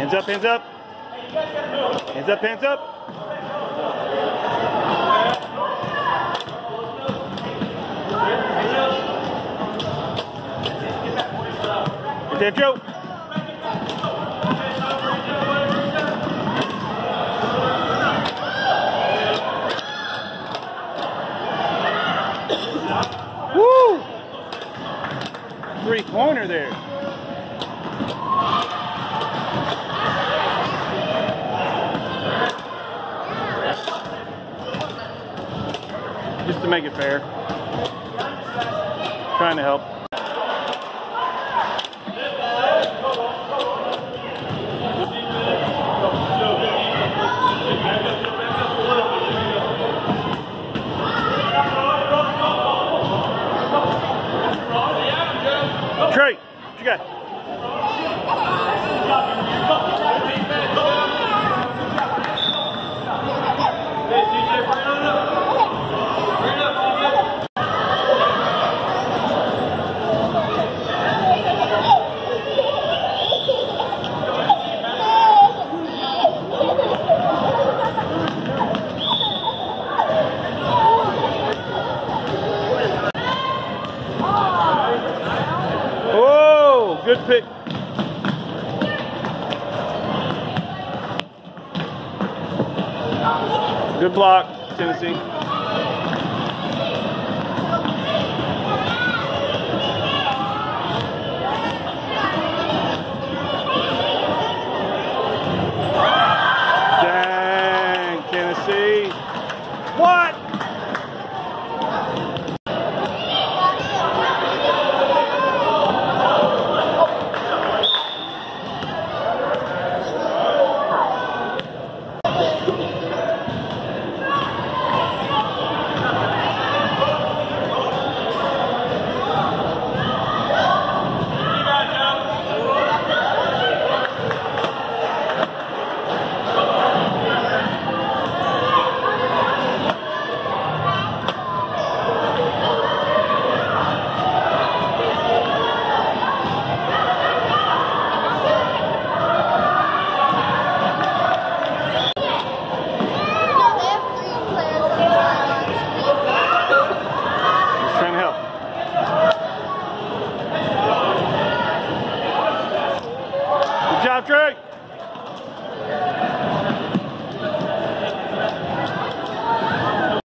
Hands up, hands up. Hands up, hands up. Get there, Joe. Woo! 3-pointer there. Just to make it fair. Trying to help. Trey, what you got? Oh, good pick. Good block, Tennessee. Dang, Tennessee. What? Good job, Trey.